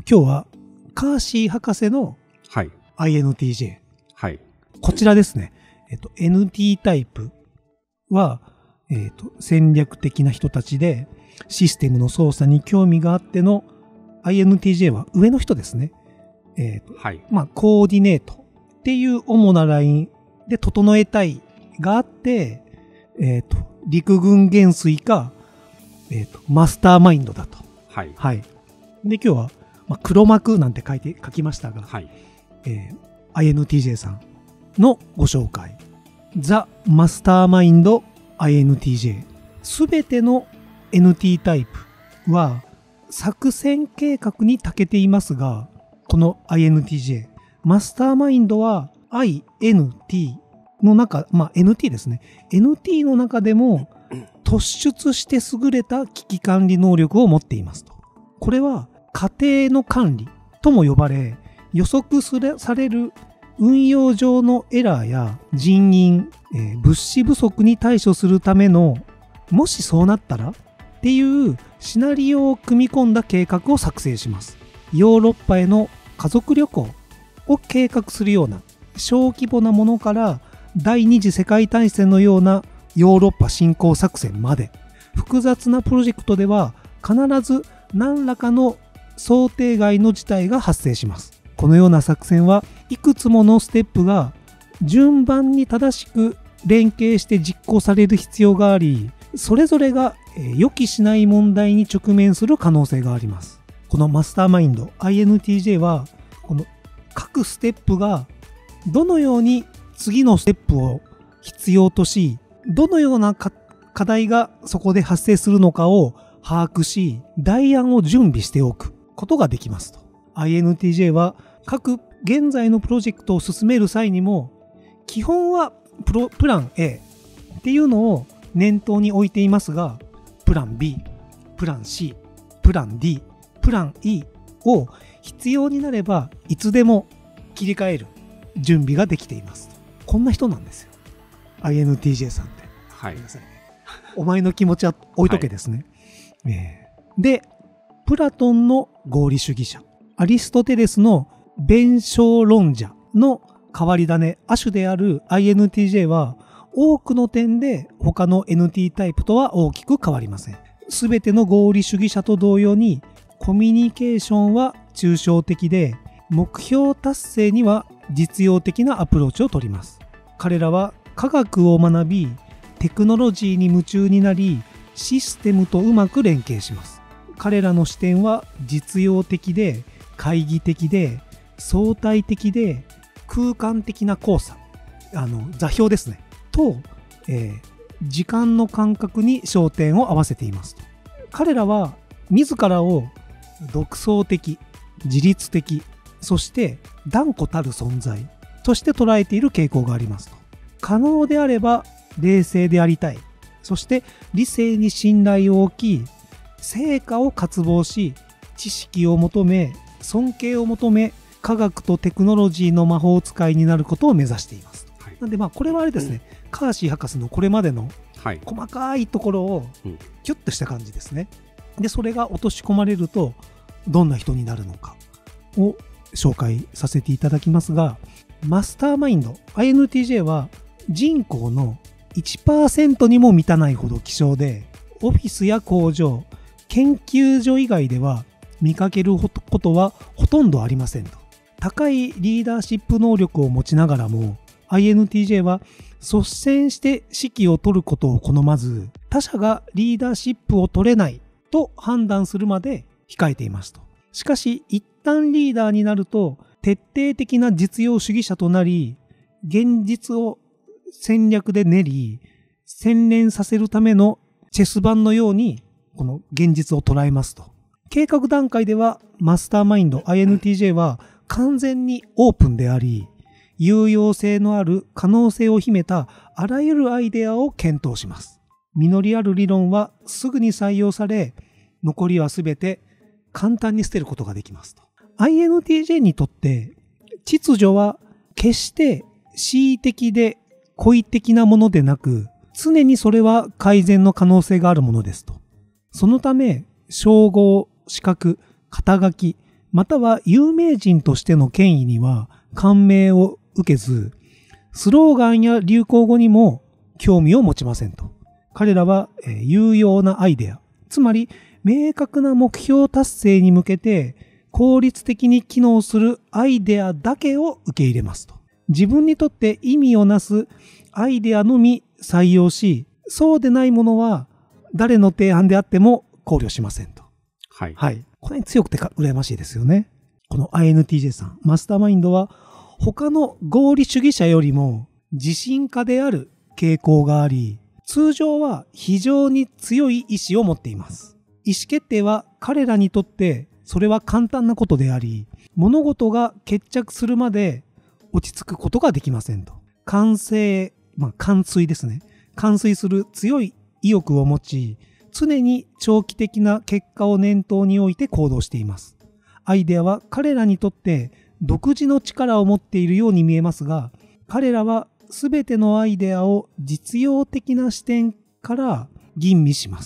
今日はカーシー博士の INTJ。 はい。 こちらですね。NT タイプは、戦略的な人たちでシステムの操作に興味があっての INTJ は上の人ですね。 はい。 コーディネートっていう主なラインで整えたいがあって、陸軍元帥か、マスターマインドだと。 はい。 はい。で、今日は、黒幕なんて書きましたが、 はい。 INTJ さんのご紹介。ザ・マスターマインド INTJ。すべての NT タイプは作戦計画に長けていますが、この INTJ、マスターマインドは INT の中、NT ですね。NT の中でも突出して優れた危機管理能力を持っていますと。これは家庭の管理とも呼ばれ、予測される運用上のエラーや人員、物資不足に対処するための、もしそうなったらっていうシナリオを組み込んだ計画を作成します。ヨーロッパへの家族旅行を計画するような小規模なものから第二次世界大戦のようなヨーロッパ侵攻作戦まで複雑なプロジェクトでは必ず何らかの想定外の事態が発生します。このような作戦はいくつものステップが順番に正しく連携して実行される必要があり、それぞれが予期しない問題に直面する可能性があります。このマスターマインド INTJ はこの各ステップがどのように次のステップを必要とし、どのような課題がそこで発生するのかを把握し、代案を準備しておくことができますと。INTJ は各現在のプロジェクトを進める際にも、基本はプラン A っていうのを念頭に置いていますが、プラン B、プラン C、プラン D、プラン E を必要になればいつでも切り替える準備ができています。こんな人なんですよ。INTJ さんって。 はい。 お前の気持ちは置いとけですね。はい、で、プラトンの合理主義者、アリストテレスの弁証論者の変わり種、亜種である INTJ は多くの点で他の NT タイプとは大きく変わりません。すべての合理主義者と同様にコミュニケーションは抽象的で、目標達成には実用的なアプローチを取ります。彼らは科学を学び、テクノロジーに夢中になり、システムとうまく連携します。彼らの視点は実用的で、懐疑的で、相対的で、空間的な交差、座標ですね、と、時間の感覚に焦点を合わせていますと。彼らは自らを独創的、自律的、そして断固たる存在として捉えている傾向がありますと。可能であれば冷静でありたい。そして理性に信頼を置き、成果を渇望し、知識を求め、尊敬を求め、科学とテクノロジーの魔法使いになることを目指しています。はい、なんでこれはあれですね、カーシー博士のこれまでの細かいところをキュッとした感じですね。で、それが落とし込まれるとどんな人になるのかを紹介させていただきますが、マスターマインド INTJ は人口の 1% にも満たないほど希少で、オフィスや工場、研究所以外では見かけることはほとんどありませんと。高いリーダーシップ能力を持ちながらも INTJ は率先して指揮を取ることを好まず、他者がリーダーシップを取れないと判断するまで控えていますと。しかし一旦リーダーになると徹底的な実用主義者となり、現実を戦略で練り洗練させるためのチェス盤のようにこの現実を捉えますと。計画段階ではマスターマインド INTJ は完全にオープンであり、有用性のある可能性を秘めたあらゆるアイデアを検討します。実りある理論はすぐに採用され、残りはすべて簡単に捨てることができますと。INTJ にとって秩序は決して恣意的で故意的なものでなく、常にそれは改善の可能性があるものですと。そのため、称号、資格、肩書き、 または有名人としての権威には感銘を受けず、スローガンや流行語にも興味を持ちませんと。彼らは有用なアイデア、つまり明確な目標達成に向けて効率的に機能するアイデアだけを受け入れますと。自分にとって意味をなすアイデアのみ採用し、そうでないものは誰の提案であっても考慮しませんと。 はい。 はい。これに強くて羨ましいですよね。この INTJ さん、マスターマインドは他の合理主義者よりも自信家である傾向があり、通常は非常に強い意志を持っています。意思決定は彼らにとってそれは簡単なことであり、物事が決着するまで落ち着くことができませんと。完遂ですね。完遂する強い意欲を持ち、常に長期的な結果を念頭に置いて行動しています。アイデアは彼らにとって独自の力を持っているように見えますが、彼らはすべてのアイデアを実用的な視点から吟味します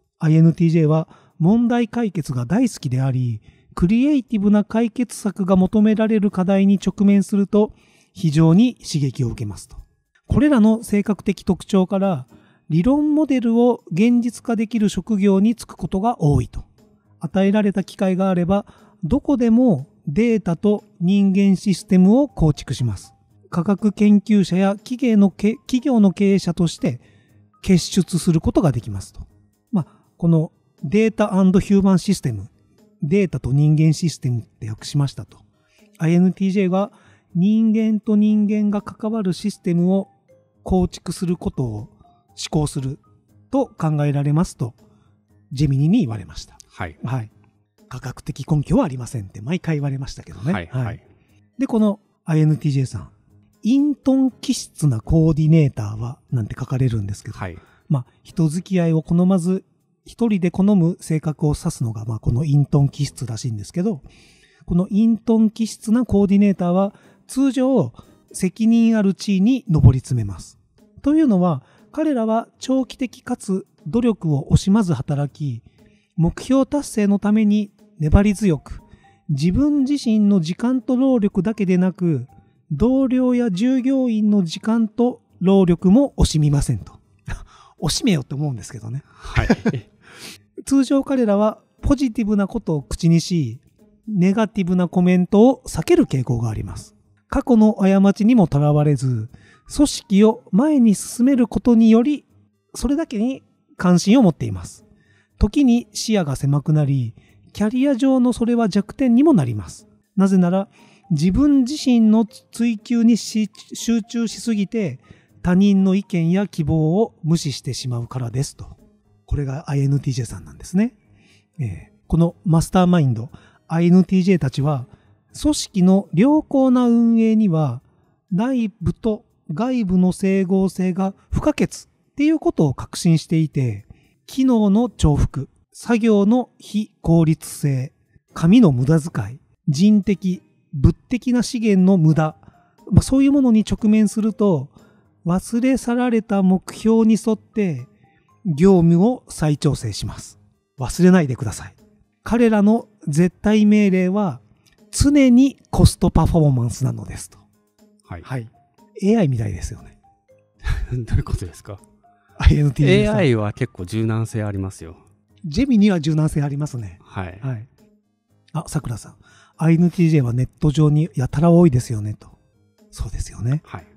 。INTJ は問題解決が大好きであり、クリエイティブな解決策が求められる課題に直面すると非常に刺激を受けますと。これらの性格的特徴から理論モデルを現実化できる職業に就くことが多いと。与えられた機会があればどこでもデータと人間システムを構築します。科学研究者や企業の経営者として結出することができますと。このデータ&ヒューマンシステム、データと人間システムって訳しましたと。INTJ が人間と人間が関わるシステムを構築することを思考すると考えられますと、ジェミニに言われました。 はい。 はい。科学的根拠はありませんって毎回言われましたけどね。 はい。はい。 で、この INTJ さん、隠遁気質なコーディネーターはなんて書かれるんですけど、 はい。 人付き合いを好まず一人で好む性格を指すのが、この隠遁気質らしいんですけど、この隠遁気質なコーディネーターは通常責任ある地位に上り詰めます。というのは、彼らは長期的かつ努力を惜しまず働き、目標達成のために粘り強く、自分自身の時間と労力だけでなく、同僚や従業員の時間と労力も惜しみませんと。惜しめよって思うんですけどね。 はい。 通常彼らはポジティブなことを口にし、ネガティブなコメントを避ける傾向があります。過去の過ちにもとらわれず、組織を前に進めることにより、それだけに関心を持っています。時に視野が狭くなり、キャリア上のそれは弱点にもなります。なぜなら、自分自身の追求に集中しすぎて、他人の意見や希望を無視してしまうからですと。これが INTJ さんなんですね。このマスターマインド、INTJ たちは、組織の良好な運営には、内部と外部の整合性が不可欠っていうことを確信していて、機能の重複、作業の非効率性、紙の無駄遣い、人的、物的な資源の無駄、そういうものに直面すると、忘れ去られた目標に沿って業務を再調整します。忘れないでください。彼らの絶対命令は常にコストパフォーマンスなのですと。 はい。 はい。AI みたいですよね。 どういうことですか？ INTJ さん。 AI は結構柔軟性ありますよ。 ジェミには柔軟性ありますね。 はい。 はい。さくらさん。INTJ はネット上にやたら多いですよねと。そうですよね。 はい。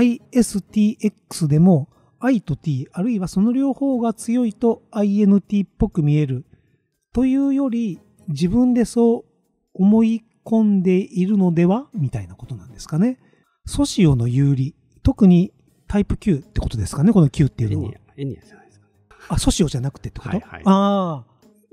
ISTX でも I と T あるいはその両方が強いと INT っぽく見えるというより自分でそう思い込んでいるのではみたいなことなんですかね。ソシオの有利、特にタイプ Q ってことですかね、この Q っていうのは。 エニアじゃないですかね。 ソシオじゃなくてってこと？ はいはい。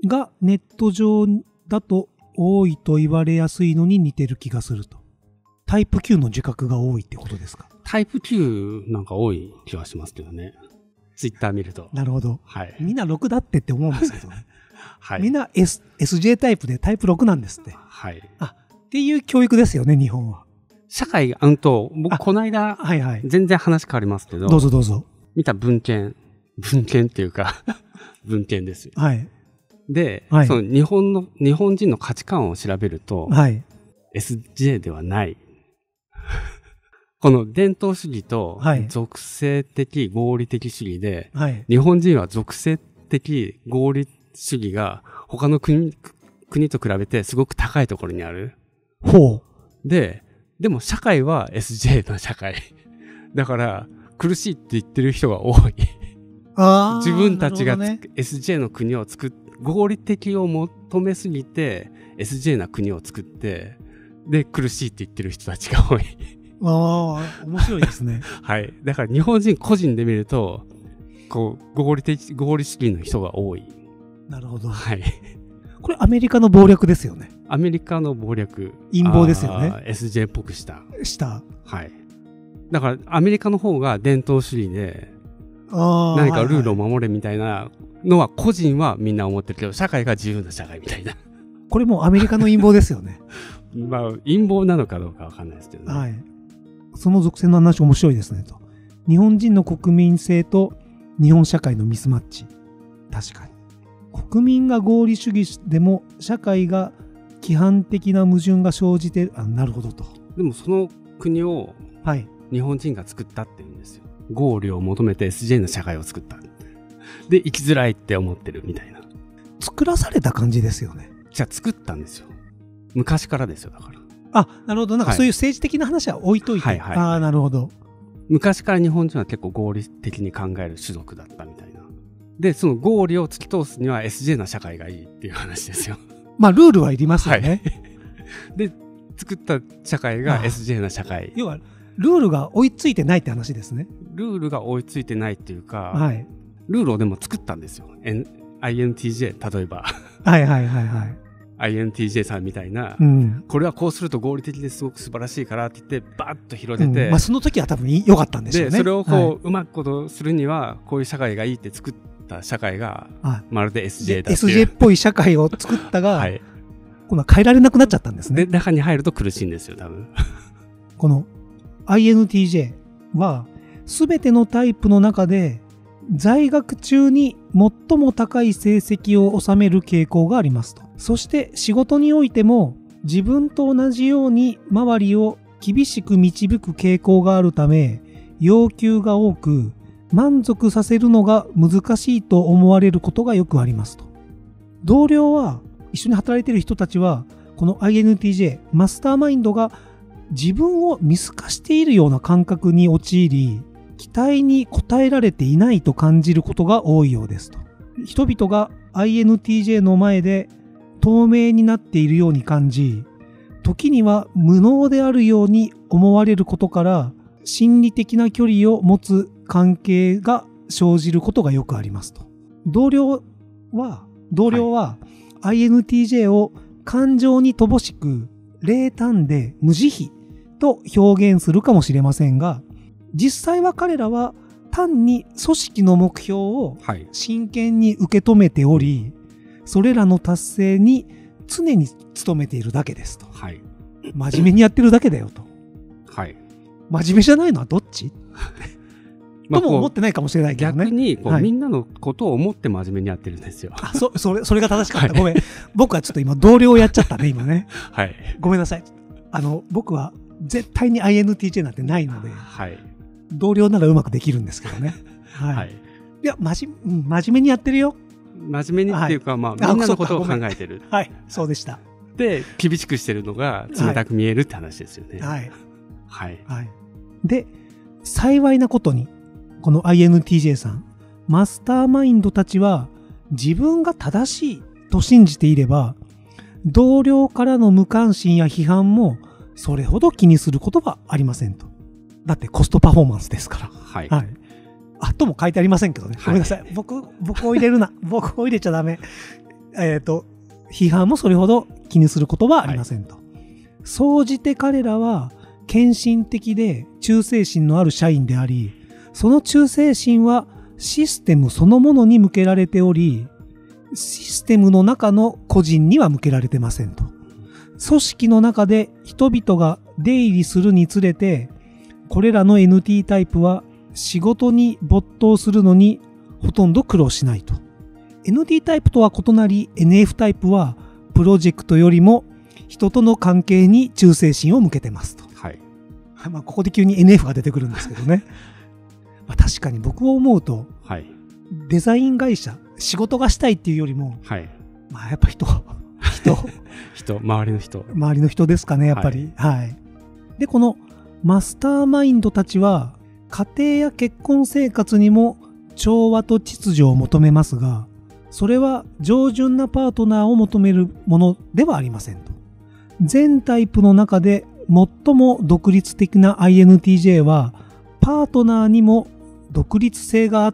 がネット上だと多いと言われやすいのに似てる気がすると。タイプ Q の自覚が多いってことですか？ タイプ Q なんか多い気はしますけどね。ツイッター見ると。 なるほど。 はい。 みんな6だって思うんですけどね。 はい。 みんな、SJ タイプでタイプ6なんですって。 はい。 っていう教育ですよね、日本は。 社会、僕この間、 はいはい。 全然話変わりますけど。 どうぞ。 見た文献っていうか、文献ですよ。 はい。 で、 はい、 その日本人の価値観を調べると、 はい、 SJ ではない。この伝統主義と属性的合理的主義で、はい、日本人は属性的合理主義が他の国と比べてすごく高いところにある。 ほう。 でも社会は SJ の社会。だから苦しいって言ってる人が多い。自分たちが、ね、SJ の国を合理的を求めすぎて SJ な国を作って、で苦しいって言ってる人たちが多い。 ああ、面白いですね。 はい。だから日本人個人で見ると、こう、合理主義の人が多い。 なるほど。 はい。 これアメリカの謀略ですよね。 アメリカの謀略。 陰謀ですよね。 SJ っぽくした。 はい。 だからアメリカの方が伝統主義で、何かルールを守れみたいなのは個人はみんな思ってるけど、社会が自由な社会みたいな。 これもうアメリカの陰謀ですよね。 まあ、陰謀なのかどうかわかんないですけどね。 はい。その属性の話面白いですねと。日本人の国民性と日本社会のミスマッチ。確かに。国民が合理主義でも社会が規範的な矛盾が生じて、なるほどと。 でもその国を日本人が作ったって言うんですよ。合理を求めて SJ の社会を作った。で、生きづらいって思ってるみたいな。 作らされた感じですよね。 じゃあ作ったんですよ。昔からですよ、だから。 なるほど。なんかそういう政治的な話は置いといて。はいはい、なるほど。 昔から日本人は結構合理的に考える種族だったみたいな。で、その合理を突き通すには SJ な社会がいいっていう話ですよ。 まあ、ルールはいりますよね。はい、 で、作った社会が SJ な社会。 要は、ルールが追いついてないって話ですね。 ルールが追いついてないっていうか、はい、ルールをでも作ったんですよ。INTJ、例えば。 はいはいはいはい。 INTJ さんみたいな、これはこうすると合理的ですごく素晴らしいからって言ってバーッと広げて、 その時は多分良かったんでしょうね。 でそれをこう、うまくことするにはこういう社会がいいって作った社会がまるで SJ だっていう SJ っぽい社会を作ったが、はい、今度は変えられなくなっちゃったんですね。 で中に入ると苦しいんですよ多分。 この INTJ は全てのタイプの中で在学中に最も高い成績を収める傾向がありますと。そして仕事においても自分と同じように周りを厳しく導く傾向があるため、要求が多く満足させるのが難しいと思われることがよくありますと。同僚は、一緒に働いている人たちは、この INTJ マスターマインドが自分を見透かしているような感覚に陥り、期待に応えられていないと感じることが多いようですと。人々が INTJ の前で透明になっているように感じ、時には無能であるように思われることから、心理的な距離を持つ関係が生じることがよくありますと。同僚は INTJ を感情に乏しく冷淡で無慈悲と表現するかもしれませんが、実際は彼らは単に組織の目標を真剣に受け止めており、それらの達成に常に努めているだけですと。はい、真面目にやってるだけだよと。はい、真面目じゃないのはどっちとも思ってないかもしれないけどね。 逆にみんなのことを思って真面目にやってるんですよ。 それが正しかった。ごめん。僕はちょっと今同僚をやっちゃったね、今ね。はい。ごめんなさい。僕は絶対に INTJ なんてないので、はい、同僚ならうまくできるんですけどね。はい。はい、いや、真面目にやってるよ。 真面目にっていうか、みんなのことを考えてる。 はい、そうでした。 で、厳しくしてるのが冷たく見えるって話ですよね。 はい。はい。はい。で、幸いなことに、この INTJ さん、マスターマインドたちは自分が正しいと信じていれば、同僚からの無関心や批判もそれほど気にすることはありませんと。だってコストパフォーマンスですから。はい。はい。とも書いてありませんけどね。ごめんなさい。はい、僕を入れるな。僕を入れちゃダメ。批判もそれほど気にすることはありませんと。はい、総じて彼らは献身的で忠誠心のある社員であり、その忠誠心はシステムそのものに向けられており、システムの中の個人には向けられてませんと。組織の中で人々が出入りするにつれて、これらの NT タイプは仕事に没頭するのにほとんど苦労しないと。 NT タイプとは異なり NF タイプはプロジェクトよりも人との関係に忠誠心を向けてますと。 はい。 まあここで急に NF が出てくるんですけどね。まあ確かに僕を思うと、 はい。 デザイン会社、仕事がしたいっていうよりも、 はい。 まあやっぱ人、 周りの人。 周りの人ですかね、やっぱり。はい。で、このマスターマインドたちは、家庭や結婚生活にも調和と秩序を求めますが、それは上順なパートナーを求めるものではありませんと。全タイプの中で最も独立的な INTJ は、パートナーにも独立性があって、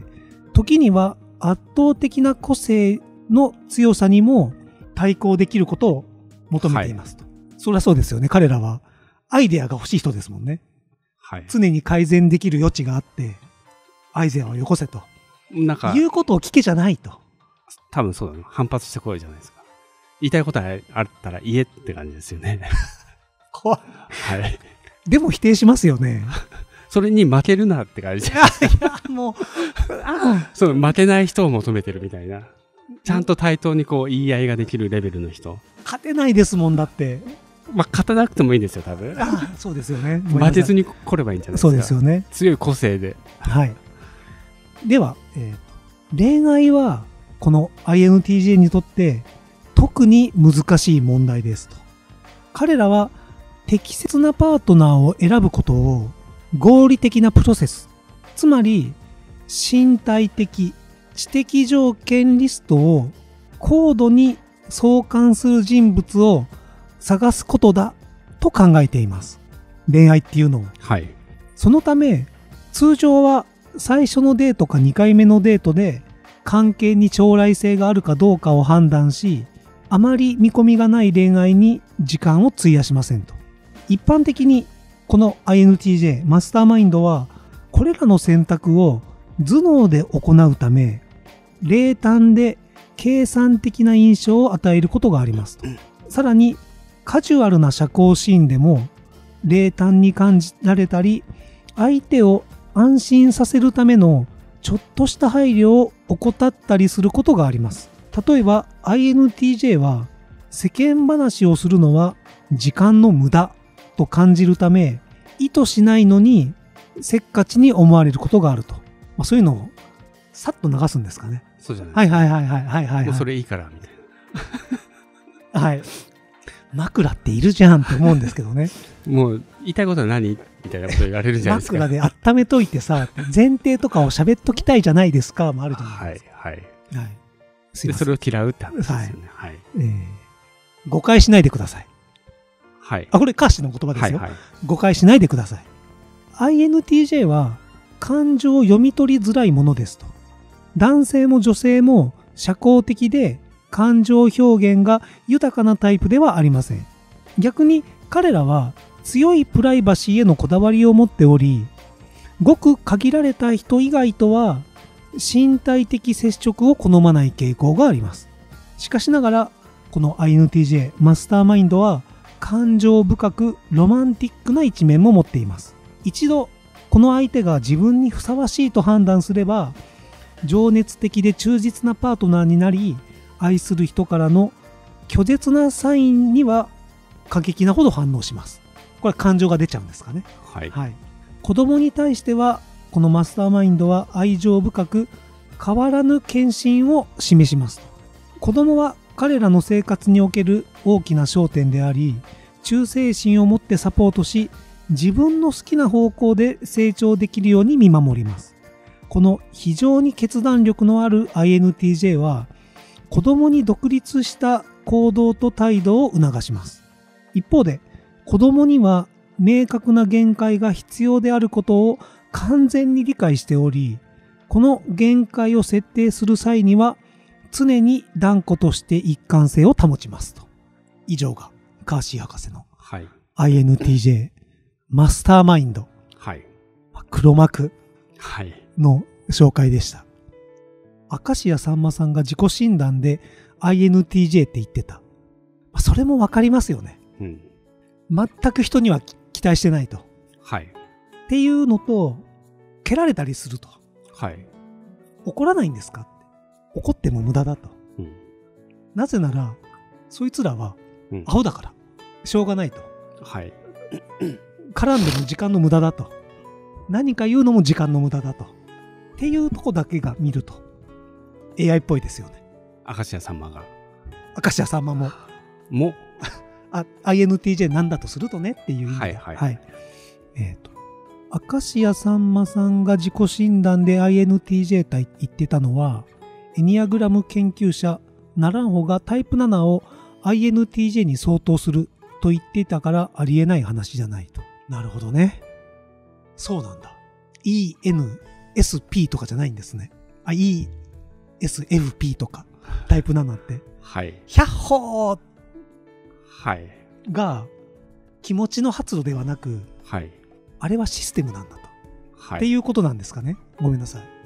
時には圧倒的な個性の強さにも対抗できることを求めていますと。はい、そりゃそうですよね。彼らはアイデアが欲しい人ですもんね。 はい、 常に改善できる余地があって、アイデアをよこせと。 なんか言うことを聞けじゃないと。 多分そうだね。反発してこいじゃないですか。言いたいことがあったら言えって感じですよね。 怖い。 はい。 でも否定しますよね。 それに負けるなって感じじゃないですか。 いや、もう、 そう、負けない人を求めてるみたいな。ちゃんと対等にこう言い合いができるレベルの人。 勝てないですもんだって。 まあ、勝たなくてもいいんですよ、多分。 そうですよね。 負けずに来ればいいんじゃないですか。 そうですよね。 強い個性で。 はい。では、恋愛は、この INTJ にとって特に難しい問題ですと。彼らは適切なパートナーを選ぶことを合理的なプロセス、つまり身体的、知的条件リストを高度に相関する人物を探すことだと考えています。恋愛っていうのを。 はい。 そのため、通常は最初のデートか2回目のデートで関係に将来性があるかどうかを判断し、あまり見込みがない恋愛に時間を費やしませんと。一般的にこの INTJ、マスターマインドはこれらの選択を頭脳で行うため、冷淡で計算的な印象を与えることがありますと。さらにカジュアルな社交シーンでも冷淡に感じられたり、相手を安心させるためのちょっとした配慮を怠ったりすることがあります。例えば INTJ は世間話をするのは時間の無駄と感じるため、意図しないのにせっかちに思われることがあると。そういうのをさっと流すんですかね。 そうじゃないですか。 はいはいはいはいはい。 もうそれいいからみたいな。はい。枕っているじゃんって思うんですけどね。 もう言いたいことは何みたいなこと言われるじゃないですか。 枕で温めといてさ、前提とかを喋っときたいじゃないですかもあるじゃないですか。 はいはい。 はい。 でそれを嫌うって話ですよね。はい。 誤解しないでください。 はい。 これ歌詞の言葉ですよ。 はいはい、 誤解しないでください。INTJ は感情を読み取りづらいものですと。男性も女性も社交的で感情表現が豊かなタイプではありません。逆に彼らは強いプライバシーへのこだわりを持っており、ごく限られた人以外とは身体的接触を好まない傾向があります。しかしながら、この INTJ マスターマインドは感情深くロマンティックな一面も持っています。一度この相手が自分にふさわしいと判断すれば、情熱的で忠実なパートナーになり、愛する人からの拒絶なサインには過激なほど反応します。これは感情が出ちゃうんですかね。 はい。 はい。子供に対してはこのマスターマインドは愛情深く変わらぬ献身を示します。子供は彼らの生活における大きな焦点であり、忠誠心を持ってサポートし、自分の好きな方向で成長できるように見守ります。この非常に決断力のある INTJ は、子供に独立した行動と態度を促します。一方で、子供には明確な限界が必要であることを完全に理解しており、この限界を設定する際には、常に断固として一貫性を保ちますと。以上がカーシー博士の INTJ マスターマインド、 はい、 黒幕の紹介でした。明石家さんまさんが自己診断で INTJ って言ってた。それもわかりますよね。 うん、 全く人には期待してないと。 はい。 っていうのと、蹴られたりすると。 はい。 怒らないんですかって。 怒っても無駄だと。 うん、 なぜなら、そいつらはうん、 アホだから、しょうがないと。 はい。 絡んでも時間の無駄だと。何か言うのも時間の無駄だと。っていうとこだけが見ると、AI っぽいですよね。 明石家さんまが。 明石家さんまも。INTJ なんだとするとねっていう意味で。 はいはいはい。 明石家さんまさんが自己診断で INTJ と言ってたのは、エニアグラム研究者ナランホがタイプ7を INTJ に相当すると言っていたからありえない話じゃないと。なるほどね。そうなんだ。ENSP とかじゃないんですね。ESFP とかタイプ7って。 はい。 ヒャッホーはい。 が気持ちの発露ではなく、 はい。 あれはシステムなんだと。 はい。 っていうことなんですかね。ごめんなさい。